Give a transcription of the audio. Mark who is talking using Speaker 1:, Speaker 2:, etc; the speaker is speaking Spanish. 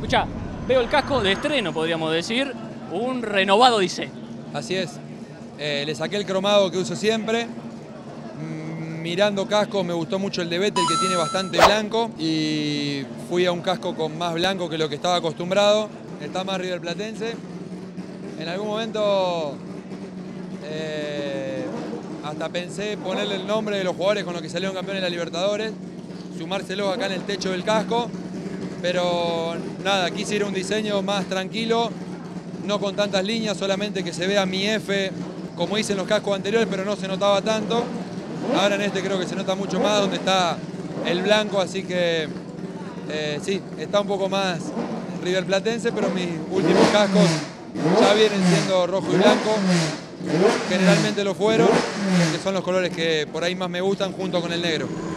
Speaker 1: Escuchá, veo el casco de estreno, podríamos decir, un renovado diseño.
Speaker 2: Así es. Le saqué el cromado que uso siempre. Mirando cascos me gustó mucho el de Vettel, que tiene bastante blanco, y fui a un casco con más blanco que lo que estaba acostumbrado. Está más riverplatense. En algún momento hasta pensé ponerle el nombre de los jugadores con los que salieron campeones de la Libertadores, sumárselos acá en el techo del casco, pero nada, quise ir a un diseño más tranquilo, no con tantas líneas, solamente que se vea mi F como hice en los cascos anteriores, pero no se notaba tanto. Ahora en este creo que se nota mucho más donde está el blanco, así que sí, está un poco más riverplatense, pero mis últimos cascos ya vienen siendo rojo y blanco. Generalmente lo fueron, que son los colores que por ahí más me gustan junto con el negro.